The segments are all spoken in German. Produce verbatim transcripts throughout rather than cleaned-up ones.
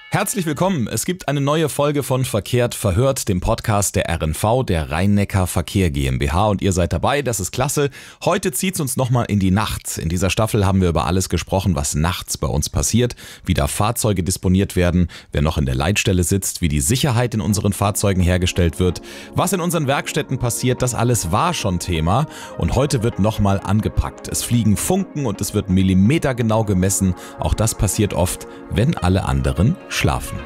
Herzlich willkommen. Es gibt eine neue Folge von Verkehrt verhört, dem Podcast der R N V, der Rhein-Neckar Verkehr GmbH, und ihr seid dabei, das ist klasse. Heute zieht's uns nochmal in die Nacht. In dieser Staffel haben wir über alles gesprochen, was nachts bei uns passiert, wie da Fahrzeuge disponiert werden, wer noch in der Leitstelle sitzt, wie die Sicherheit in unseren Fahrzeugen hergestellt wird, was in unseren Werkstätten passiert, das alles war schon Thema und heute wird nochmal angepackt. Es fliegen Funken und es wird millimetergenau gemessen. Auch das passiert oft, wenn alle anderen schlafen.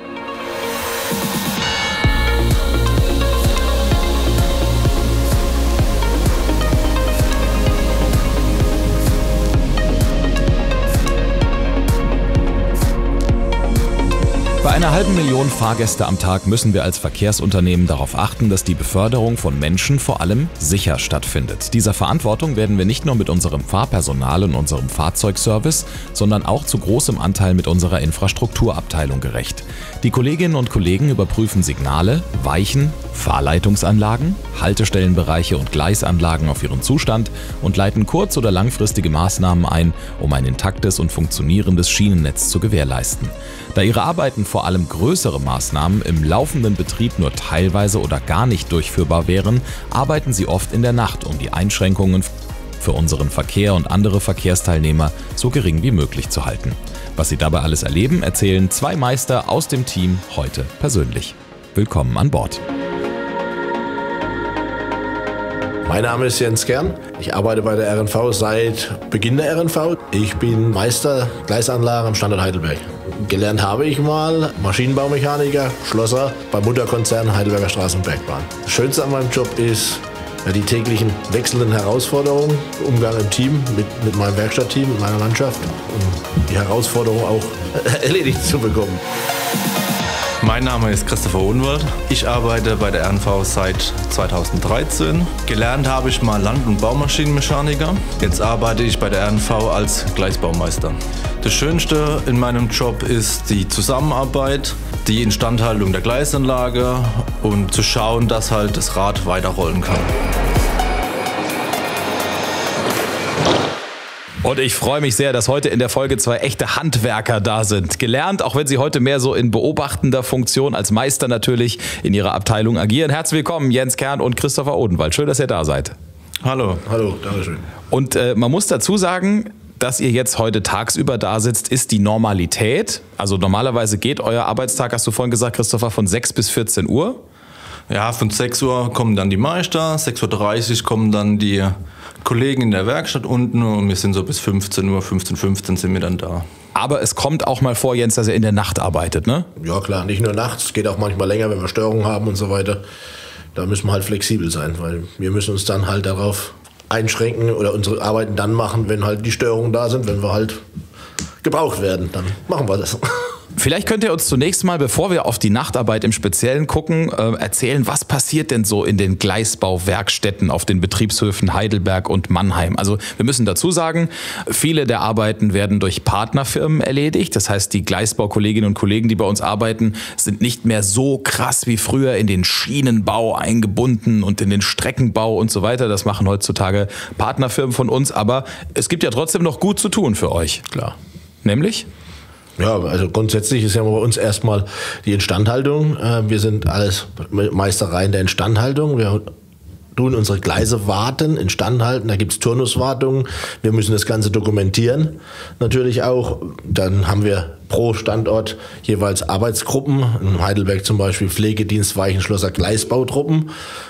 Bei einer halben Million Fahrgäste am Tag müssen wir als Verkehrsunternehmen darauf achten, dass die Beförderung von Menschen vor allem sicher stattfindet. Dieser Verantwortung werden wir nicht nur mit unserem Fahrpersonal und unserem Fahrzeugservice, sondern auch zu großem Anteil mit unserer Infrastrukturabteilung gerecht. Die Kolleginnen und Kollegen überprüfen Signale, Weichen, Fahrleitungsanlagen, Haltestellenbereiche und Gleisanlagen auf ihren Zustand und leiten kurz- oder langfristige Maßnahmen ein, um ein intaktes und funktionierendes Schienennetz zu gewährleisten. Da ihre Arbeiten vor allem größere Maßnahmen im laufenden Betrieb nur teilweise oder gar nicht durchführbar wären, arbeiten sie oft in der Nacht, um die Einschränkungen für unseren Verkehr und andere Verkehrsteilnehmer so gering wie möglich zu halten. Was sie dabei alles erleben, erzählen zwei Meister aus dem Team heute persönlich. Willkommen an Bord. Mein Name ist Jens Kern. Ich arbeite bei der R N V seit Beginn der R N V. Ich bin Meister Gleisanlage am Standort Heidelberg. Gelernt habe ich mal Maschinenbaumechaniker, Schlosser beim Mutterkonzern Heidelberger Straßen- und Bergbahn. Das Schönste an meinem Job ist ja, die täglichen wechselnden Herausforderungen, Umgang im Team mit, mit meinem Werkstattteam, mit meiner Mannschaft, um die Herausforderung auch erledigt zu bekommen. Mein Name ist Christopher Odenwald. Ich arbeite bei der R N V seit zweitausenddreizehn. Gelernt habe ich mal Land- und Baumaschinenmechaniker. Jetzt arbeite ich bei der R N V als Gleisbaumeister. Das Schönste in meinem Job ist die Zusammenarbeit, die Instandhaltung der Gleisanlage und zu schauen, dass halt das Rad weiterrollen kann. Und ich freue mich sehr, dass heute in der Folge zwei echte Handwerker da sind. Gelernt, auch wenn sie heute mehr so in beobachtender Funktion als Meister natürlich in ihrer Abteilung agieren. Herzlich willkommen, Jens Kern und Christopher Odenwald. Schön, dass ihr da seid. Hallo. Hallo, dankeschön. Und äh, man muss dazu sagen, dass ihr jetzt heute tagsüber da sitzt, ist die Normalität. Also normalerweise geht euer Arbeitstag, hast du vorhin gesagt, Christopher, von sechs bis vierzehn Uhr. Ja, von sechs Uhr kommen dann die Meister, sechs Uhr dreißig kommen dann die Kollegen in der Werkstatt unten und wir sind so bis fünfzehn Uhr, fünfzehn Uhr fünfzehn sind wir dann da. Aber es kommt auch mal vor, Jens, dass ihr in der Nacht arbeitet, ne? Ja klar, nicht nur nachts, es geht auch manchmal länger, wenn wir Störungen haben und so weiter. Da müssen wir halt flexibel sein, weil wir müssen uns dann halt darauf einschränken oder unsere Arbeiten dann machen, wenn halt die Störungen da sind, wenn wir halt gebraucht werden, dann machen wir das. Vielleicht könnt ihr uns zunächst mal, bevor wir auf die Nachtarbeit im Speziellen gucken, äh, erzählen, was passiert denn so in den Gleisbauwerkstätten auf den Betriebshöfen Heidelberg und Mannheim. Also wir müssen dazu sagen, viele der Arbeiten werden durch Partnerfirmen erledigt. Das heißt, die Gleisbaukolleginnen und Kollegen, die bei uns arbeiten, sind nicht mehr so krass wie früher in den Schienenbau eingebunden und in den Streckenbau und so weiter. Das machen heutzutage Partnerfirmen von uns. Aber es gibt ja trotzdem noch gut zu tun für euch. Klar. Nämlich? Ja, also grundsätzlich ist ja bei uns erstmal die Instandhaltung. Wir sind alles Meistereien der Instandhaltung. Wir tun unsere Gleise warten, instand halten. Da gibt es Turnuswartungen. Wir müssen das Ganze dokumentieren. Natürlich auch. Dann haben wir pro Standort jeweils Arbeitsgruppen. In Heidelberg zum Beispiel Pflegedienst, Weichenschlosser, Gleisbautruppen,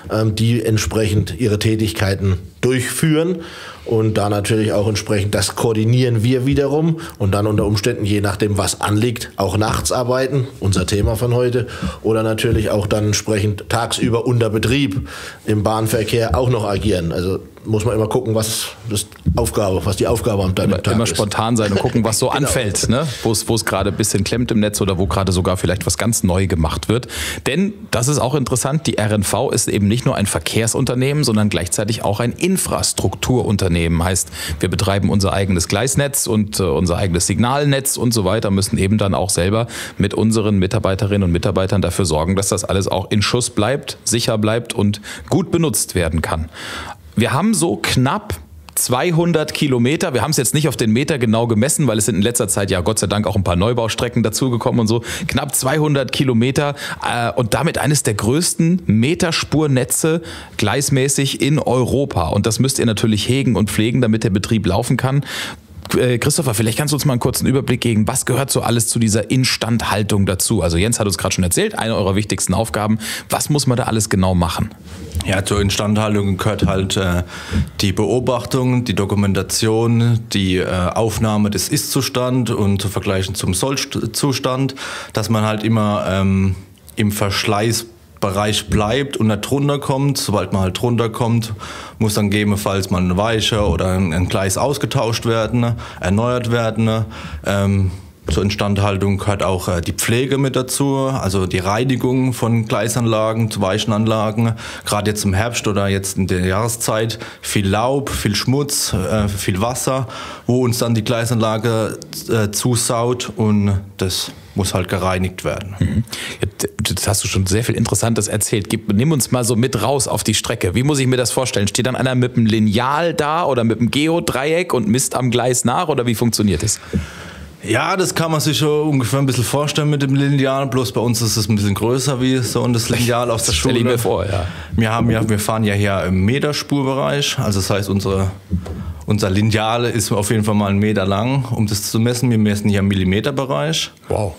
die entsprechend ihre Tätigkeiten durchführen. Und da natürlich auch entsprechend, das koordinieren wir wiederum und dann unter Umständen, je nachdem was anliegt, auch nachts arbeiten, unser Thema von heute, oder natürlich auch dann entsprechend tagsüber unter Betrieb im Bahnverkehr auch noch agieren. Also muss man immer gucken, was das Aufgabe, was die Aufgabe am Tag immer, immer spontan sein und gucken, was so genau. anfällt, ne? wo es wo es gerade ein bisschen klemmt im Netz oder wo gerade sogar vielleicht was ganz neu gemacht wird. Denn, das ist auch interessant, die R N V ist eben nicht nur ein Verkehrsunternehmen, sondern gleichzeitig auch ein Infrastrukturunternehmen. Heißt, wir betreiben unser eigenes Gleisnetz und äh, unser eigenes Signalnetz und so weiter, müssen eben dann auch selber mit unseren Mitarbeiterinnen und Mitarbeitern dafür sorgen, dass das alles auch in Schuss bleibt, sicher bleibt und gut benutzt werden kann. Wir haben so knapp zweihundert Kilometer. Wir haben es jetzt nicht auf den Meter genau gemessen, weil es sind in letzter Zeit ja Gott sei Dank auch ein paar Neubaustrecken dazugekommen und so. Knapp zweihundert Kilometer äh, und damit eines der größten Meterspurnetze gleismäßig in Europa. Und das müsst ihr natürlich hegen und pflegen, damit der Betrieb laufen kann. Christopher, vielleicht kannst du uns mal einen kurzen Überblick geben, was gehört so alles zu dieser Instandhaltung dazu? Also Jens hat uns gerade schon erzählt, eine eurer wichtigsten Aufgaben. Was muss man da alles genau machen? Ja, zur Instandhaltung gehört halt äh, die Beobachtung, die Dokumentation, die äh, Aufnahme des Ist-Zustand und zu vergleichen zum Soll-Zustand, dass man halt immer ähm, im Verschleiß Bereich bleibt und nicht drunter kommt. Sobald man halt drunter kommt, muss dann gegebenenfalls mal eine Weiche oder ein Gleis ausgetauscht werden, erneuert werden. Ähm, zur Instandhaltung gehört auch äh, die Pflege mit dazu, also die Reinigung von Gleisanlagen, Weichenanlagen. Gerade jetzt im Herbst oder jetzt in der Jahreszeit viel Laub, viel Schmutz, äh, viel Wasser, wo uns dann die Gleisanlage äh, zusaut und das muss halt gereinigt werden. Mhm. Jetzt hast du schon sehr viel Interessantes erzählt. Gib, nimm uns mal so mit raus auf die Strecke. Wie muss ich mir das vorstellen? Steht dann einer mit einem Lineal da oder mit einem Geodreieck und misst am Gleis nach oder wie funktioniert das? Ja, das kann man sich schon ungefähr ein bisschen vorstellen mit dem Lineal. Bloß bei uns ist es ein bisschen größer wie so das Lineal aus der Schule. Stell ich mir vor, ja. Wir, haben ja, wir fahren ja hier im Meterspurbereich. Also das heißt, unsere, unser Lineal ist auf jeden Fall mal einen Meter lang, um das zu messen. Wir messen hier im Millimeterbereich. Wow.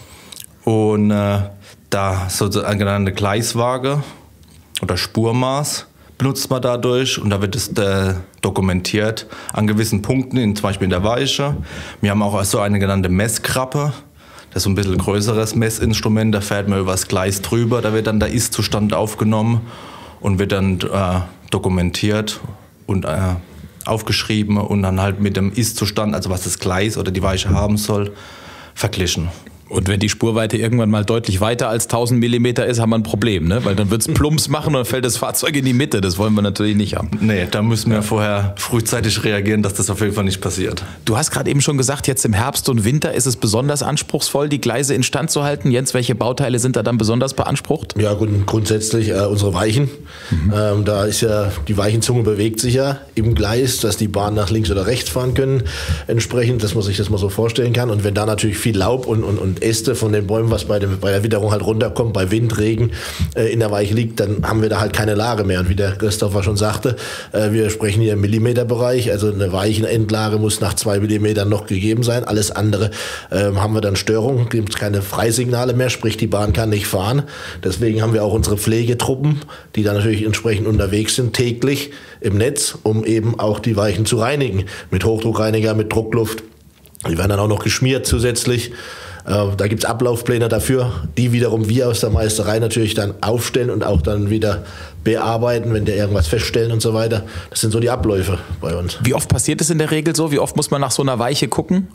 Und äh, da sozusagen Gleiswaage oder Spurmaß benutzt man dadurch und da wird es äh, dokumentiert an gewissen Punkten, in, zum Beispiel in der Weiche. Wir haben auch so eine genannte Messkrappe. Das ist so ein bisschen größeres Messinstrument, da fährt man über das Gleis drüber, da wird dann der Ist-Zustand aufgenommen und wird dann äh, dokumentiert und äh, aufgeschrieben und dann halt mit dem Ist-Zustand, also was das Gleis oder die Weiche haben soll, verglichen. Und wenn die Spurweite irgendwann mal deutlich weiter als tausend Millimeter ist, haben wir ein Problem, ne? Weil dann wird es plumps machen und dann fällt das Fahrzeug in die Mitte. Das wollen wir natürlich nicht haben. Nee, da müssen wir vorher frühzeitig reagieren, dass das auf jeden Fall nicht passiert. Du hast gerade eben schon gesagt, jetzt im Herbst und Winter ist es besonders anspruchsvoll, die Gleise instand zu halten. Jens, welche Bauteile sind da dann besonders beansprucht? Ja, grund grundsätzlich äh, unsere Weichen. Mhm. Ähm, da ist ja, die Weichenzunge bewegt sich ja im Gleis, dass die Bahnen nach links oder rechts fahren können, entsprechend, dass man sich das mal so vorstellen kann. Und wenn da natürlich viel Laub und, und, und Äste von den Bäumen, was bei, dem, bei der Witterung halt runterkommt, bei Wind, Regen äh, in der Weiche liegt, dann haben wir da halt keine Lage mehr. Und wie der Christopher schon sagte, äh, wir sprechen hier im Millimeterbereich, also eine Weichenendlage muss nach zwei Millimetern noch gegeben sein. Alles andere äh, haben wir dann Störungen, gibt es keine Freisignale mehr, sprich die Bahn kann nicht fahren. Deswegen haben wir auch unsere Pflegetruppen, die dann natürlich entsprechend unterwegs sind, täglich im Netz, um eben auch die Weichen zu reinigen. Mit Hochdruckreiniger, mit Druckluft. Die werden dann auch noch geschmiert zusätzlich. Da gibt es Ablaufpläne dafür, die wiederum wir aus der Meisterei natürlich dann aufstellen und auch dann wieder bearbeiten, wenn wir irgendwas feststellen und so weiter. Das sind so die Abläufe bei uns. Wie oft passiert es in der Regel so? Wie oft muss man nach so einer Weiche gucken?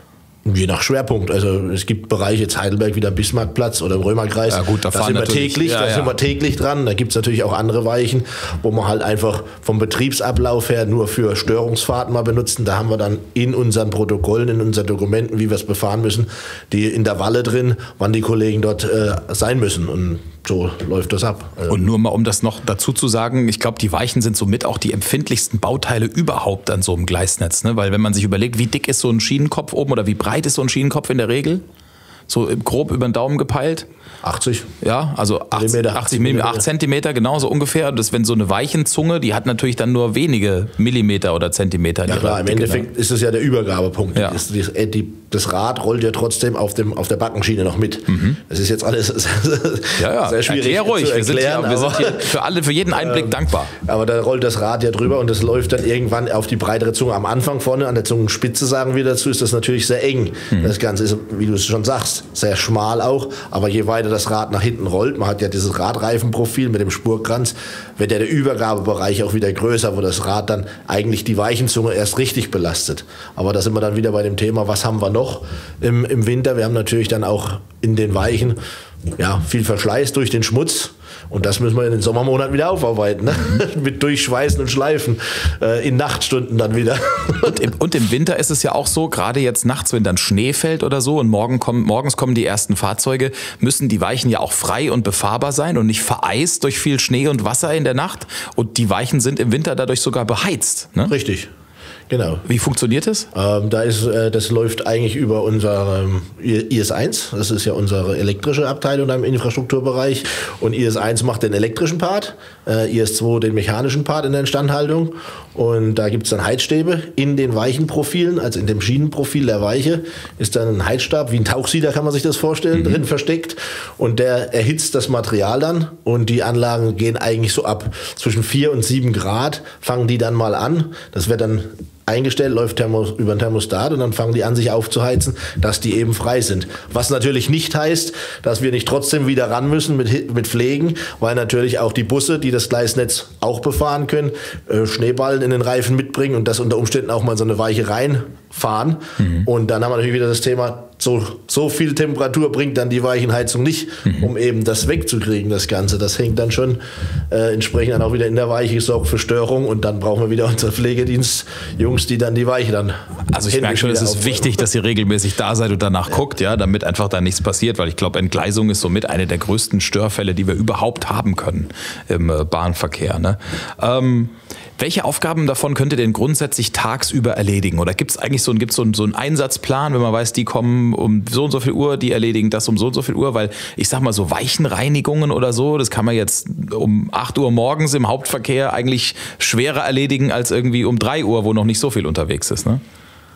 Je nach Schwerpunkt. Also es gibt Bereiche, jetzt Heidelberg wieder Bismarckplatz oder im Römerkreis. Ja gut, da, da sind wir täglich, ja, da ja. sind wir täglich dran. Da gibt es natürlich auch andere Weichen, wo wir halt einfach vom Betriebsablauf her nur für Störungsfahrten mal benutzen. Da haben wir dann in unseren Protokollen, in unseren Dokumenten, wie wir es befahren müssen, die Intervalle drin, wann die Kollegen dort äh, sein müssen. Und so läuft das ab. Also und nur mal, um das noch dazu zu sagen, ich glaube, die Weichen sind somit auch die empfindlichsten Bauteile überhaupt an so einem Gleisnetz. Ne? Weil wenn man sich überlegt, wie dick ist so ein Schienenkopf oben oder wie breit ist so ein Schienenkopf in der Regel? So grob über den Daumen gepeilt? achtzig. Ja, also achtzig, achtzig Millimeter, acht Zentimeter, genau so ungefähr. Und das, wenn so eine Weichenzunge, die hat natürlich dann nur wenige Millimeter oder Zentimeter. Ja klar, im Endeffekt genau. ist es ja der Übergabepunkt. Ja. Das, das, das Rad rollt ja trotzdem auf, dem, auf der Backenschiene noch mit. Mhm. Das ist jetzt alles ja, ja. sehr schwierig Erklär ruhig. zu erklären. Wir sind, hier, wir sind hier für, alle, für jeden Einblick ähm, dankbar. Aber da rollt das Rad ja drüber und das läuft dann irgendwann auf die breitere Zunge. Am Anfang vorne, an der Zungenspitze sagen wir dazu, ist das natürlich sehr eng. Mhm. Das Ganze ist, wie du es schon sagst, sehr schmal auch. Aber je weiter das Rad nach hinten rollt, man hat ja dieses Radreifenprofil mit dem Spurkranz, wird ja der Übergabebereich auch wieder größer, wo das Rad dann eigentlich die Weichenzunge erst richtig belastet. Aber da sind wir dann wieder bei dem Thema, was haben wir noch im, im Winter? Wir haben natürlich dann auch in den Weichen ja, viel Verschleiß durch den Schmutz. Und das müssen wir in den Sommermonaten wieder aufarbeiten, ne? Mit Durchschweißen und Schleifen äh, in Nachtstunden dann wieder. Und im, und im Winter ist es ja auch so, gerade jetzt nachts, wenn dann Schnee fällt oder so und morgen kommen, morgens kommen die ersten Fahrzeuge, müssen die Weichen ja auch frei und befahrbar sein und nicht vereist durch viel Schnee und Wasser in der Nacht. Und die Weichen sind im Winter dadurch sogar beheizt. Ne? Richtig. Genau. Wie funktioniert das? Ähm, da ist, äh, das läuft eigentlich über unser ähm, I S eins. Das ist ja unsere elektrische Abteilung im Infrastrukturbereich. Und I S eins macht den elektrischen Part, äh, I S zwei den mechanischen Part in der Instandhaltung. Und da gibt es dann Heizstäbe in den Weichenprofilen, also in dem Schienenprofil der Weiche ist dann ein Heizstab, wie ein Tauchsieder kann man sich das vorstellen, mhm. drin versteckt. Und der erhitzt das Material dann. Und die Anlagen gehen eigentlich so ab zwischen vier und sieben Grad, fangen die dann mal an. Das wird dann eingestellt, läuft Thermos, über ein Thermostat und dann fangen die an, sich aufzuheizen, dass die eben frei sind. Was natürlich nicht heißt, dass wir nicht trotzdem wieder ran müssen mit, mit Pflegen, weil natürlich auch die Busse, die das Gleisnetz auch befahren können, äh, Schneeballen in den Reifen mitbringen und das unter Umständen auch mal so eine Weiche reinfahren. Mhm. Und dann haben wir natürlich wieder das Thema, so, so viel Temperatur bringt dann die Weichenheizung nicht, mhm. um eben das wegzukriegen, das Ganze. Das hängt dann schon äh, entsprechend dann auch wieder in der Weiche, sorgt für Störung und dann brauchen wir wieder unsere Pflegedienstjungs, die dann die Weiche dann. Also ich merke schon, es ist wichtig, dass ihr regelmäßig da seid und danach ja. guckt, ja, damit einfach da nichts passiert, weil ich glaube, Entgleisung ist somit eine der größten Störfälle, die wir überhaupt haben können im äh, Bahnverkehr. Ne? Ähm, welche Aufgaben davon könnt ihr denn grundsätzlich tagsüber erledigen? Oder gibt es eigentlich so, gibt's so, einen, so einen Einsatzplan, wenn man weiß, die kommen um so und so viel Uhr, die erledigen das um so und so viel Uhr? Weil ich sag mal so Weichenreinigungen oder so, das kann man jetzt um acht Uhr morgens im Hauptverkehr eigentlich schwerer erledigen als irgendwie um drei Uhr, wo noch nicht so viel unterwegs ist. Ne?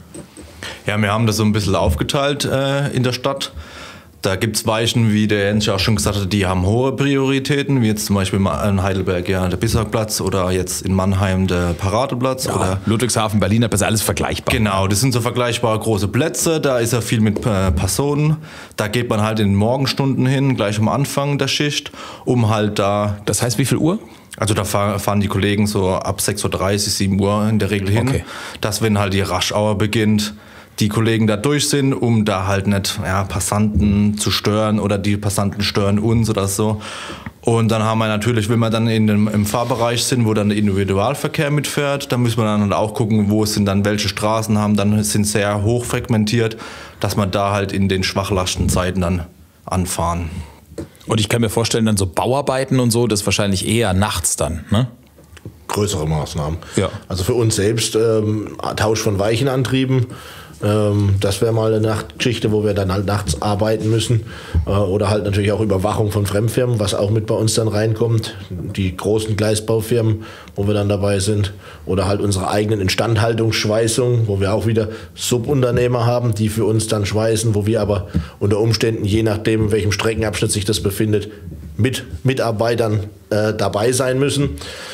Ja, wir haben das so ein bisschen aufgeteilt äh, in der Stadt. Da gibt es Weichen, wie der Jens ja auch schon gesagt hat, die haben hohe Prioritäten, wie jetzt zum Beispiel in Heidelberg ja der Bismarckplatz oder jetzt in Mannheim der Paradeplatz. Ja, oder Ludwigshafen, Berlin, das ist alles vergleichbar. Genau, das sind so vergleichbare große Plätze, da ist ja viel mit äh, Personen. Da geht man halt in den Morgenstunden hin, gleich am Anfang der Schicht, um halt da... Das heißt, wie viel Uhr? Also da fahren die Kollegen so ab sechs Uhr dreißig, sieben Uhr in der Regel hin, okay. Dass wenn halt die Rush-Hour beginnt, die Kollegen da durch sind, um da halt nicht ja, Passanten zu stören oder die Passanten stören uns oder so. Und dann haben wir natürlich, wenn wir dann in dem, im Fahrbereich sind, wo dann der Individualverkehr mitfährt, dann müssen wir dann auch gucken, wo sind dann welche Straßen haben, dann sind sehr hoch fragmentiert, dass wir da halt in den Schwachlastenzeiten dann anfahren. Und ich kann mir vorstellen, dann so Bauarbeiten und so, das ist wahrscheinlich eher nachts dann, ne? Größere Maßnahmen. Ja. Also für uns selbst ähm, Tausch von Weichenantrieben. Ähm, das wäre mal eine Nachtgeschichte, wo wir dann halt nachts arbeiten müssen. Äh, oder halt natürlich auch Überwachung von Fremdfirmen, was auch mit bei uns dann reinkommt. Die großen Gleisbaufirmen, wo wir dann dabei sind. Oder halt unsere eigenen Instandhaltungsschweißungen, wo wir auch wieder Subunternehmer haben, die für uns dann schweißen, wo wir aber unter Umständen, je nachdem, in welchem Streckenabschnitt sich das befindet, mit Mitarbeitern äh, dabei sein müssen.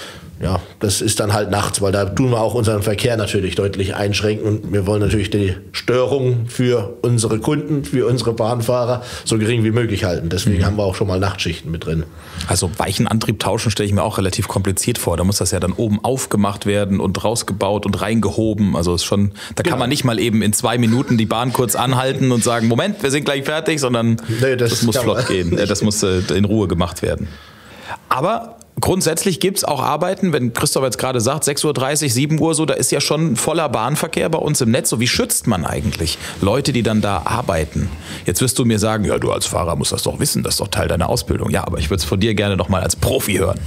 Ja, das ist dann halt nachts, weil da tun wir auch unseren Verkehr natürlich deutlich einschränken und wir wollen natürlich die Störung für unsere Kunden, für unsere Bahnfahrer so gering wie möglich halten. Deswegen mhm. haben wir auch schon mal Nachtschichten mit drin. Also Weichenantrieb tauschen stelle ich mir auch relativ kompliziert vor. Da muss das ja dann oben aufgemacht werden und rausgebaut und reingehoben. Also ist schon, da kann ja. man nicht mal eben in zwei Minuten die Bahn kurz anhalten und sagen, Moment, wir sind gleich fertig, sondern nee, das, das muss flott gehen. Das muss in Ruhe gemacht werden. Aber grundsätzlich gibt es auch Arbeiten, wenn Christoph jetzt gerade sagt, sechs Uhr dreißig, sieben Uhr so, da ist ja schon voller Bahnverkehr bei uns im Netz. So, wie schützt man eigentlich Leute, die dann da arbeiten? Jetzt wirst du mir sagen, ja, du als Fahrer musst das doch wissen, das ist doch Teil deiner Ausbildung. Ja, aber ich würde es von dir gerne noch mal als Profi hören.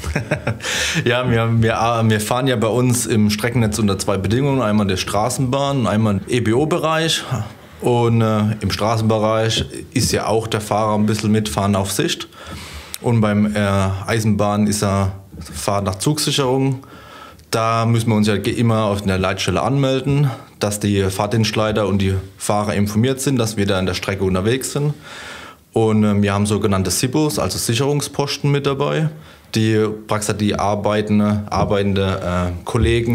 Ja, wir, wir, wir fahren ja bei uns im Streckennetz unter zwei Bedingungen. Einmal der Straßenbahn und einmal E B O-Bereich. Und äh, im Straßenbereich ist ja auch der Fahrer ein bisschen mitfahren auf Sicht. Und beim äh, Eisenbahn ist er Fahrt nach Zugsicherung. Da müssen wir uns ja immer auf der Leitstelle anmelden, dass die Fahrdienstleiter und die Fahrer informiert sind, dass wir da an der Strecke unterwegs sind. Und äh, wir haben sogenannte S I B Os, also Sicherungsposten mit dabei, die praktisch die arbeitende, arbeitende äh, Kollegen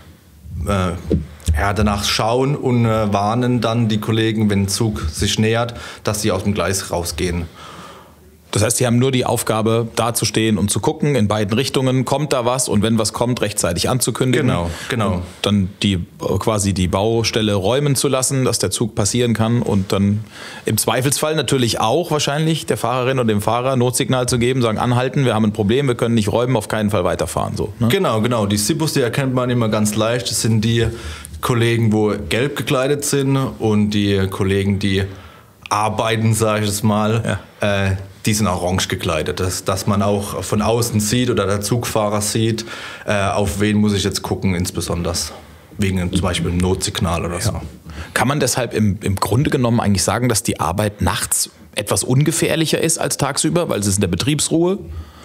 äh, ja, danach schauen und äh, warnen dann die Kollegen, wenn ein Zug sich nähert, dass sie aus dem Gleis rausgehen. Das heißt, sie haben nur die Aufgabe, da zu stehen und zu gucken, in beiden Richtungen, kommt da was und wenn was kommt, rechtzeitig anzukündigen. Genau, genau. Und dann die, quasi die Baustelle räumen zu lassen, dass der Zug passieren kann und dann im Zweifelsfall natürlich auch wahrscheinlich der Fahrerin oder dem Fahrer Notsignal zu geben, sagen, anhalten, wir haben ein Problem, wir können nicht räumen, auf keinen Fall weiterfahren. So, ne? Genau, genau. Die S I B Os, die erkennt man immer ganz leicht. Das sind die Kollegen, wo gelb gekleidet sind und die Kollegen, die arbeiten, sage ich jetzt mal, ja. äh, die sind orange gekleidet, dass, dass man auch von außen sieht oder der Zugfahrer sieht, äh, auf wen muss ich jetzt gucken insbesondere. wegen zum Beispiel einem Notsignal oder so. Ja. Kann man deshalb im, im Grunde genommen eigentlich sagen, dass die Arbeit nachts etwas ungefährlicher ist als tagsüber, weil es ist in der Betriebsruhe?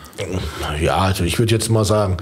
Ja, also ich würde jetzt mal sagen,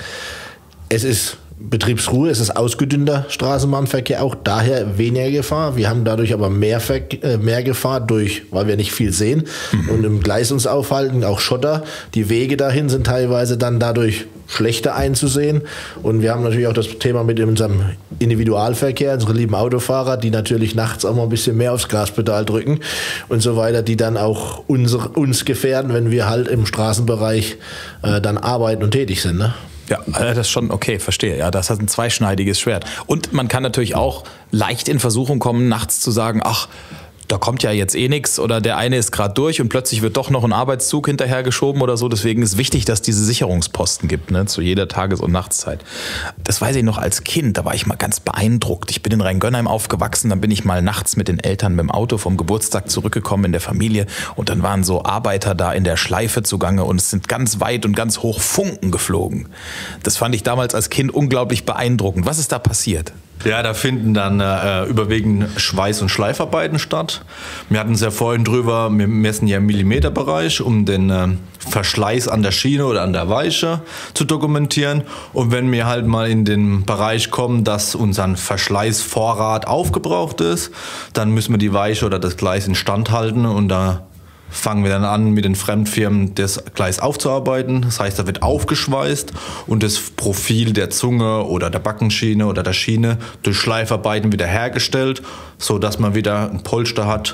es ist Betriebsruhe, es ist ausgedünnter Straßenbahnverkehr, auch daher weniger Gefahr. Wir haben dadurch aber mehr, Ver- mehr Gefahr, durch, weil wir nicht viel sehen mhm. und im Gleis uns aufhalten, auch Schotter. Die Wege dahin sind teilweise dann dadurch schlechter einzusehen. Und wir haben natürlich auch das Thema mit unserem Individualverkehr, unsere lieben Autofahrer, die natürlich nachts auch mal ein bisschen mehr aufs Gaspedal drücken und so weiter, die dann auch unsere, uns gefährden, wenn wir halt im Straßenbereich äh, dann arbeiten und tätig sind, ne? Ja, das ist schon okay, verstehe. Ja, das hat ein zweischneidiges Schwert. Und man kann natürlich auch leicht in Versuchung kommen, nachts zu sagen, ach, da kommt ja jetzt eh nichts oder der eine ist gerade durch und plötzlich wird doch noch ein Arbeitszug hinterhergeschoben oder so. Deswegen ist wichtig, dass es diese Sicherungsposten gibt, ne, zu jeder Tages- und Nachtszeit. Das weiß ich noch als Kind, da war ich mal ganz beeindruckt. Ich bin in Rheingönheim aufgewachsen, dann bin ich mal nachts mit den Eltern mit dem Auto vom Geburtstag zurückgekommen in der Familie und dann waren so Arbeiter da in der Schleife zugange und es sind ganz weit und ganz hoch Funken geflogen. Das fand ich damals als Kind unglaublich beeindruckend. Was ist da passiert? Ja, da finden dann äh, überwiegend Schweiß- und Schleifarbeiten statt. Wir hatten es ja vorhin drüber, wir messen ja im Millimeterbereich, um den äh, Verschleiß an der Schiene oder an der Weiche zu dokumentieren. Und wenn wir halt mal in den Bereich kommen, dass unser Verschleißvorrat aufgebraucht ist, dann müssen wir die Weiche oder das Gleis instand halten und da fangen wir dann an, mit den Fremdfirmen das Gleis aufzuarbeiten. Das heißt, da wird aufgeschweißt und das Profil der Zunge oder der Backenschiene oder der Schiene durch Schleifarbeiten wieder hergestellt, sodass man wieder ein Polster hat,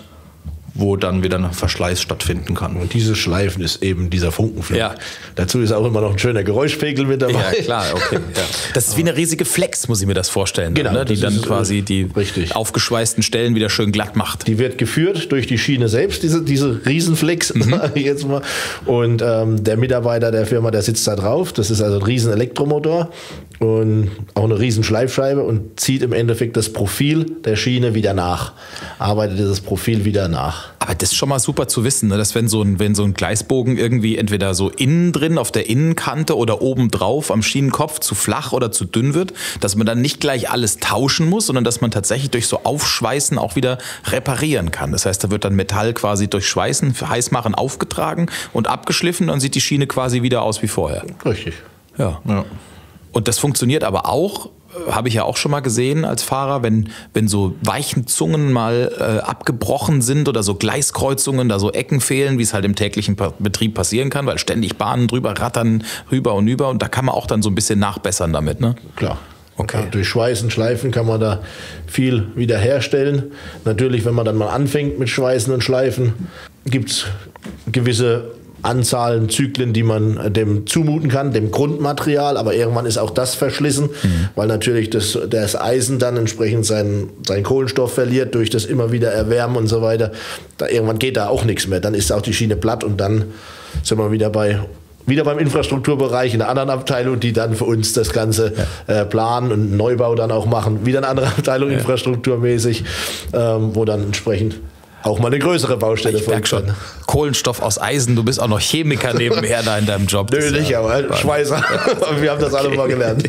wo dann wieder ein Verschleiß stattfinden kann. Und diese Schleifen ist eben dieser Funkenflug. Ja. Dazu ist auch immer noch ein schöner Geräuschpegel mit dabei. Ja, klar, okay. Ja. Das ist wie eine riesige Flex, muss ich mir das vorstellen. Genau, ne? Die das dann ist, quasi die richtig. aufgeschweißten Stellen wieder schön glatt macht. Die wird geführt durch die Schiene selbst, diese, diese Riesenflex, mhm. sage ich jetzt mal. Und ähm, der Mitarbeiter der Firma, der sitzt da drauf. Das ist also ein riesen Elektromotor und auch eine riesen Schleifscheibe und zieht im Endeffekt das Profil der Schiene wieder nach. Arbeitet dieses Profil wieder nach. Aber das ist schon mal super zu wissen, ne? Dass wenn so, ein, wenn so ein Gleisbogen irgendwie entweder so innen drin auf der Innenkante oder oben drauf am Schienenkopf zu flach oder zu dünn wird, dass man dann nicht gleich alles tauschen muss, sondern dass man tatsächlich durch so Aufschweißen auch wieder reparieren kann. Das heißt, da wird dann Metall quasi durch Schweißen, Heißmachen aufgetragen und abgeschliffen, dann sieht die Schiene quasi wieder aus wie vorher. Richtig. Ja. Ja. Und das funktioniert aber auch, habe ich ja auch schon mal gesehen als Fahrer, wenn, wenn so weichen Zungen mal äh, abgebrochen sind oder so Gleiskreuzungen, da so Ecken fehlen, wie es halt im täglichen pa- Betrieb passieren kann, weil ständig Bahnen drüber rattern, rüber und über und da kann man auch dann so ein bisschen nachbessern damit, ne? Klar. Okay. Ja, durch Schweißen, Schleifen kann man da viel wiederherstellen. Natürlich, wenn man dann mal anfängt mit Schweißen und Schleifen, gibt es gewisse Anzahlen, Zyklen, die man dem zumuten kann, dem Grundmaterial, aber irgendwann ist auch das verschlissen, mhm. weil natürlich das, das Eisen dann entsprechend seinen, seinen Kohlenstoff verliert durch das immer wieder Erwärmen und so weiter. Da, irgendwann geht da auch nichts mehr, dann ist auch die Schiene platt und dann sind wir wieder bei wieder beim Infrastrukturbereich in einer anderen Abteilung, die dann für uns das Ganze ja. äh, planen und Neubau dann auch machen. Wieder eine andere Abteilung ja. infrastrukturmäßig, ähm, wo dann entsprechend auch mal eine größere Baustelle. Ich merke schon, Kohlenstoff aus Eisen, du bist auch noch Chemiker nebenher da in deinem Job. Nö, nicht, ja, aber Schweißer. Wir haben das alle okay. mal gelernt.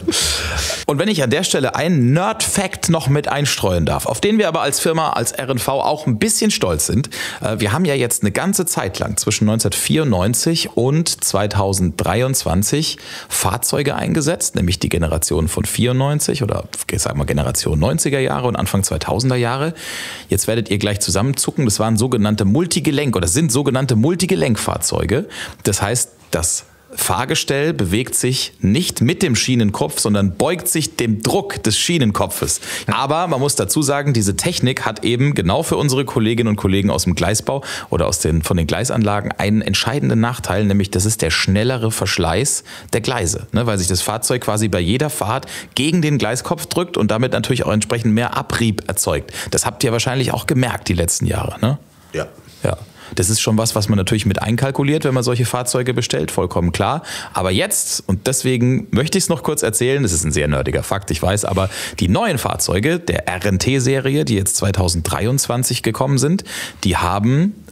Und wenn ich an der Stelle einen Nerd-Fact noch mit einstreuen darf, auf den wir aber als Firma, als R N V auch ein bisschen stolz sind. Wir haben ja jetzt eine ganze Zeit lang zwischen neunzehnhundertvierundneunzig und zweitausenddreiundzwanzig Fahrzeuge eingesetzt, nämlich die Generation von vierundneunzig oder ich sag mal Generation neunziger Jahre und Anfang zweitausender Jahre. Jetzt werdet ihr gleich zusammenzucken, das waren sogenannte Multigelenk oder sind sogenannte Multigelenkfahrzeuge. Das heißt, das Fahrgestell bewegt sich nicht mit dem Schienenkopf, sondern beugt sich dem Druck des Schienenkopfes. Aber man muss dazu sagen, diese Technik hat eben genau für unsere Kolleginnen und Kollegen aus dem Gleisbau oder aus den, von den Gleisanlagen einen entscheidenden Nachteil, nämlich das ist der schnellere Verschleiß der Gleise, ne, weil sich das Fahrzeug quasi bei jeder Fahrt gegen den Gleiskopf drückt und damit natürlich auch entsprechend mehr Abrieb erzeugt. Das habt ihr wahrscheinlich auch gemerkt die letzten Jahre, ne? Ja. Ja. Das ist schon was, was man natürlich mit einkalkuliert, wenn man solche Fahrzeuge bestellt, vollkommen klar. Aber jetzt, und deswegen möchte ich es noch kurz erzählen, das ist ein sehr nerdiger Fakt, ich weiß, aber die neuen Fahrzeuge der R N T-Serie, die jetzt zweitausenddreiundzwanzig gekommen sind, die haben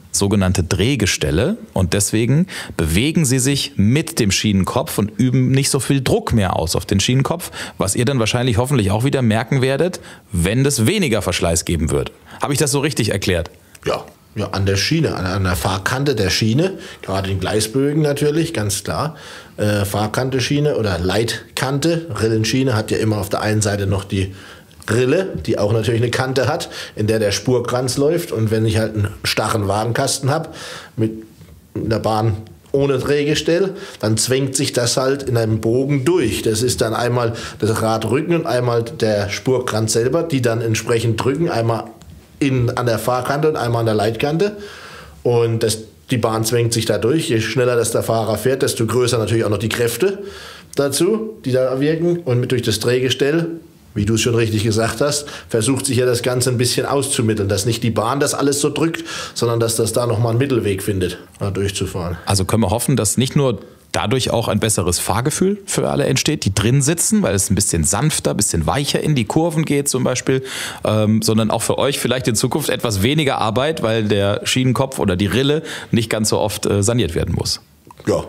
sogenannte Drehgestelle und deswegen bewegen sie sich mit dem Schienenkopf und üben nicht so viel Druck mehr aus auf den Schienenkopf, was ihr dann wahrscheinlich hoffentlich auch wieder merken werdet, wenn es weniger Verschleiß geben wird. Habe ich das so richtig erklärt? Ja, ja, an der Schiene, an, an der Fahrkante der Schiene, gerade in Gleisbögen natürlich, ganz klar. Äh, Fahrkante Schiene oder Leitkante, Rillenschiene hat ja immer auf der einen Seite noch die Rille, die auch natürlich eine Kante hat, in der der Spurkranz läuft. Und wenn ich halt einen starren Wagenkasten habe mit einer Bahn ohne Drehgestell, dann zwängt sich das halt in einem Bogen durch. Das ist dann einmal das Radrücken und einmal der Spurkranz selber, die dann entsprechend drücken, einmal in, an der Fahrkante und einmal an der Leitkante. Und das, die Bahn zwängt sich da durch. Je schneller das der Fahrer fährt, desto größer natürlich auch noch die Kräfte dazu, die da wirken. Und mit durch das Drehgestell, wie du es schon richtig gesagt hast, versucht sich ja das Ganze ein bisschen auszumitteln, dass nicht die Bahn das alles so drückt, sondern dass das da nochmal einen Mittelweg findet, da durchzufahren. Also können wir hoffen, dass nicht nur dadurch auch ein besseres Fahrgefühl für alle entsteht, die drin sitzen, weil es ein bisschen sanfter, ein bisschen weicher in die Kurven geht zum Beispiel, ähm, sondern auch für euch vielleicht in Zukunft etwas weniger Arbeit, weil der Schienenkopf oder die Rille nicht ganz so oft äh, saniert werden muss. Ja.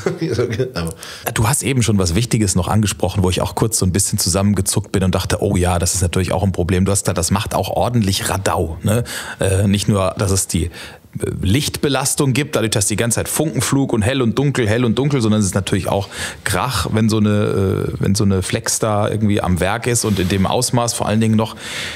Du hast eben schon was Wichtiges noch angesprochen, wo ich auch kurz so ein bisschen zusammengezuckt bin und dachte, oh ja, das ist natürlich auch ein Problem. Du hast gesagt, das macht auch ordentlich Radau. Ne? Äh, nicht nur, dass es die Lichtbelastung gibt, dadurch, dass die ganze Zeit Funkenflug und hell und dunkel, hell und dunkel, sondern es ist natürlich auch Krach, wenn so eine, äh, wenn so eine Flex da irgendwie am Werk ist und in dem Ausmaß vor allen Dingen noch.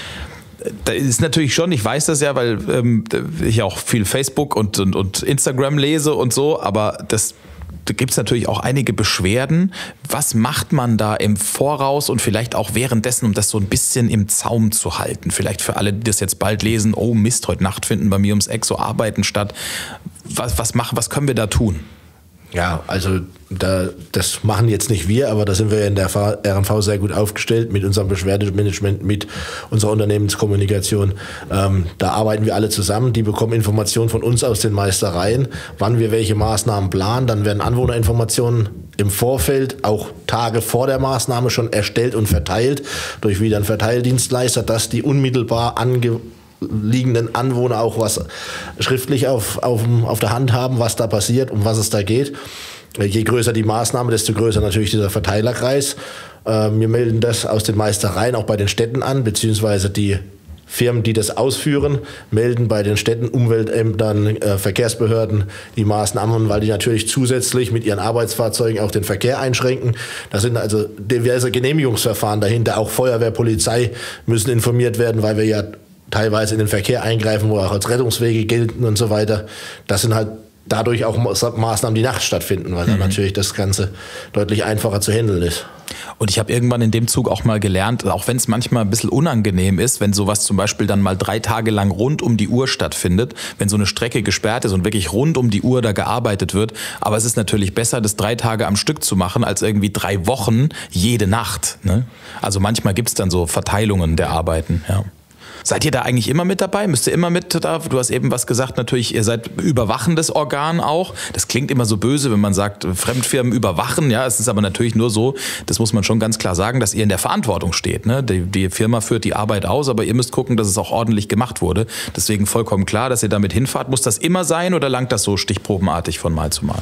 Da ist natürlich schon, ich weiß das ja, weil ähm, ich auch viel Facebook und, und, und Instagram lese und so, aber das, da gibt es natürlich auch einige Beschwerden. Was macht man da im Voraus und vielleicht auch währenddessen, um das so ein bisschen im Zaum zu halten? Vielleicht für alle, die das jetzt bald lesen, oh Mist, heute Nacht finden bei mir ums Eck so Arbeiten statt. Was, was, machen, was können wir da tun? Ja, also da, das machen jetzt nicht wir, aber da sind wir in der R N V sehr gut aufgestellt mit unserem Beschwerdemanagement, mit unserer Unternehmenskommunikation. Ähm, da arbeiten wir alle zusammen, die bekommen Informationen von uns aus den Meistereien, wann wir welche Maßnahmen planen. Dann werden Anwohnerinformationen im Vorfeld, auch Tage vor der Maßnahme schon erstellt und verteilt durch wieder einen Verteildienstleister, dass die unmittelbar ange liegenden Anwohner auch was schriftlich auf, auf, auf der Hand haben, was da passiert, um was es da geht. Je größer die Maßnahme, desto größer natürlich dieser Verteilerkreis. Wir melden das aus den Meistereien auch bei den Städten an, beziehungsweise die Firmen, die das ausführen, melden bei den Städten, Umweltämtern, äh, Verkehrsbehörden die Maßnahmen, weil die natürlich zusätzlich mit ihren Arbeitsfahrzeugen auch den Verkehr einschränken. Da sind also diverse Genehmigungsverfahren dahinter. Auch Feuerwehr, Polizei müssen informiert werden, weil wir ja teilweise in den Verkehr eingreifen, wo auch als Rettungswege gelten und so weiter. Das sind halt dadurch auch Maßnahmen, die nachts stattfinden, weil mhm. dann natürlich das Ganze deutlich einfacher zu handeln ist. Und ich habe irgendwann in dem Zug auch mal gelernt, auch wenn es manchmal ein bisschen unangenehm ist, wenn sowas zum Beispiel dann mal drei Tage lang rund um die Uhr stattfindet, wenn so eine Strecke gesperrt ist und wirklich rund um die Uhr da gearbeitet wird. Aber es ist natürlich besser, das drei Tage am Stück zu machen, als irgendwie drei Wochen jede Nacht. Ne? Also manchmal gibt es dann so Verteilungen der Arbeiten, ja. Seid ihr da eigentlich immer mit dabei? Müsst ihr immer mit da? Du hast eben was gesagt, natürlich, ihr seid überwachendes Organ auch. Das klingt immer so böse, wenn man sagt, Fremdfirmen überwachen. Ja, es ist aber natürlich nur so, das muss man schon ganz klar sagen, dass ihr in der Verantwortung steht. Ne? Die, die Firma führt die Arbeit aus, aber ihr müsst gucken, dass es auch ordentlich gemacht wurde. Deswegen vollkommen klar, dass ihr damit hinfahrt. Muss das immer sein oder langt das so stichprobenartig von Mal zu Mal?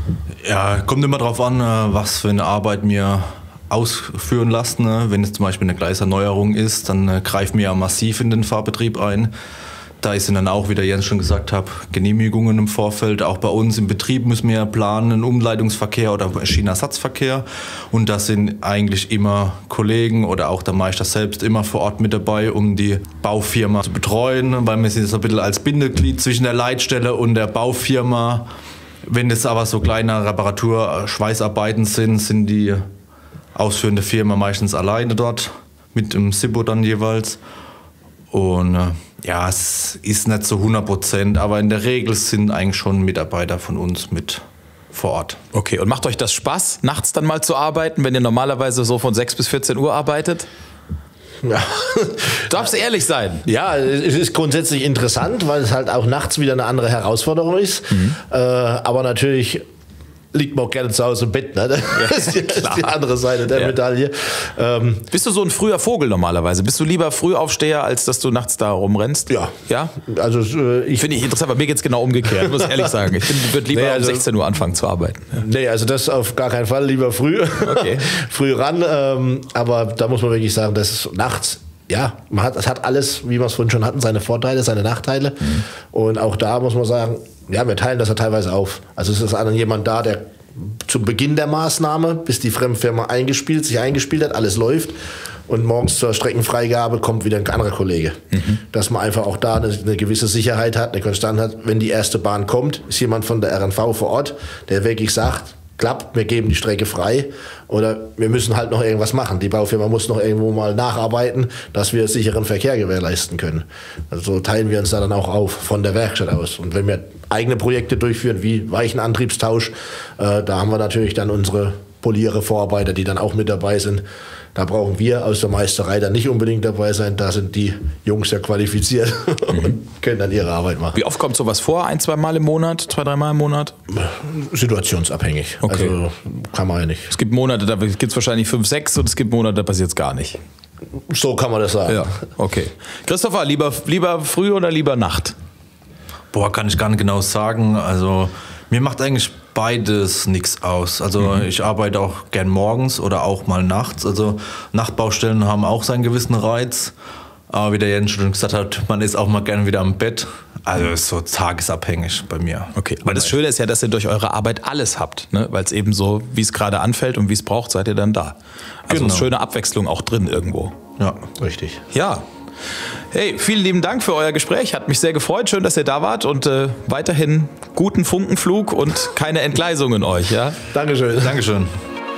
Ja, kommt immer drauf an, was für eine Arbeit mir ausführen lassen. Ne? Wenn es zum Beispiel eine Gleiserneuerung ist, dann äh, greifen wir ja massiv in den Fahrbetrieb ein. Da sind dann auch, wie der Jens schon gesagt hat, Genehmigungen im Vorfeld. Auch bei uns im Betrieb müssen wir planen, einen Umleitungsverkehr oder Schienenersatzverkehr. Und da sind eigentlich immer Kollegen oder auch der Meister selbst immer vor Ort mit dabei, um die Baufirma zu betreuen, weil wir sind so ein bisschen als Bindeglied zwischen der Leitstelle und der Baufirma. Wenn das aber so kleine Reparatur-, Schweißarbeiten sind, sind die ausführende Firma meistens alleine dort, mit dem Sippo dann jeweils. Und äh, ja, es ist nicht so hundert Prozent, aber in der Regel sind eigentlich schon Mitarbeiter von uns mit vor Ort. Okay, und macht euch das Spaß, nachts dann mal zu arbeiten, wenn ihr normalerweise so von sechs bis vierzehn Uhr arbeitet? Ja. Darfst du ehrlich sein? Ja, es ist grundsätzlich interessant, weil es halt auch nachts wieder eine andere Herausforderung ist. Mhm. Äh, aber natürlich liegt man auch gerne zu Hause im Bett. Ne? Das ja, ist, die, ist die andere Seite der ja. Medaille. Ähm, Bist du so ein früher Vogel normalerweise? Bist du lieber Frühaufsteher, als dass du nachts da rumrennst? Ja. Ja? Also, äh, ich finde ich interessant, aber mir geht es genau umgekehrt, muss ich ehrlich sagen. Ich würde lieber nee, also, um sechzehn Uhr anfangen zu arbeiten. Ja. Nee, also das auf gar keinen Fall. Lieber früh. Okay. früh ran. Ähm, aber da muss man wirklich sagen, dass es nachts, ja, man hat, es hat alles, wie wir es vorhin schon hatten, seine Vorteile, seine Nachteile. Mhm. Und auch da muss man sagen, ja, wir teilen das ja teilweise auf. Also es ist dann jemand da, der zum Beginn der Maßnahme, bis die Fremdfirma eingespielt, sich eingespielt hat, alles läuft. Und morgens zur Streckenfreigabe kommt wieder ein anderer Kollege. Mhm. Dass man einfach auch da eine, eine gewisse Sicherheit hat, eine Konstanz hat. Wenn die erste Bahn kommt, ist jemand von der R N V vor Ort, der wirklich sagt, klappt, wir geben die Strecke frei oder wir müssen halt noch irgendwas machen. Die Baufirma muss noch irgendwo mal nacharbeiten, dass wir sicheren Verkehr gewährleisten können. Also teilen wir uns da dann auch auf von der Werkstatt aus. Und wenn wir eigene Projekte durchführen, wie Weichenantriebstausch, äh, da haben wir natürlich dann unsere Poliere, Vorarbeiter, die dann auch mit dabei sind. Da brauchen wir aus der Meisterei dann nicht unbedingt dabei sein. Da sind die Jungs ja qualifiziert und mhm. können dann ihre Arbeit machen. Wie oft kommt sowas vor? Ein, zwei Mal im Monat? Zwei, dreimal im Monat? Situationsabhängig. Okay. Also kann man ja nicht. Es gibt Monate, da gibt es wahrscheinlich fünf, sechs und es gibt Monate, da passiert es gar nicht. So kann man das sagen. Ja, okay. Christopher, lieber, lieber früh oder lieber Nacht? Boah, kann ich gar nicht genau sagen. Also mir macht eigentlich beides nichts aus. Also mhm. ich arbeite auch gern morgens oder auch mal nachts. Also Nachtbaustellen haben auch seinen gewissen Reiz. Aber wie der Jens schon gesagt hat, man ist auch mal gerne wieder am Bett. Also ist so tagesabhängig bei mir. Okay, aber das Schöne ist ja, dass ihr durch eure Arbeit alles habt, ne? Weil es eben so, wie es gerade anfällt und wie es braucht, seid ihr dann da. Also genau. Ist schöne Abwechslung auch drin irgendwo. Ja, richtig. Ja. Hey, vielen lieben Dank für euer Gespräch. Hat mich sehr gefreut. Schön, dass ihr da wart und äh, weiterhin guten Funkenflug und keine Entgleisungen euch. Ja? Dankeschön. Dankeschön.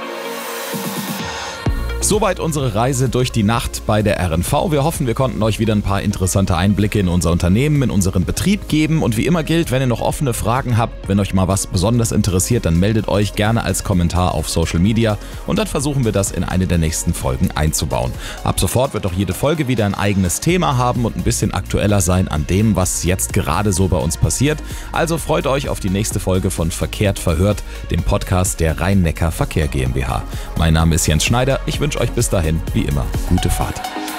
Soweit unsere Reise durch die Nacht bei der R N V. Wir hoffen, wir konnten euch wieder ein paar interessante Einblicke in unser Unternehmen, in unseren Betrieb geben. Und wie immer gilt, wenn ihr noch offene Fragen habt, wenn euch mal was besonders interessiert, dann meldet euch gerne als Kommentar auf Social Media und dann versuchen wir das in eine der nächsten Folgen einzubauen. Ab sofort wird auch jede Folge wieder ein eigenes Thema haben und ein bisschen aktueller sein an dem, was jetzt gerade so bei uns passiert. Also freut euch auf die nächste Folge von Verkehrt verhört, dem Podcast der Rhein-Neckar Verkehr GmbH. Mein Name ist Jens Schneider. Ich wünsche euch bis dahin, wie immer, gute Fahrt.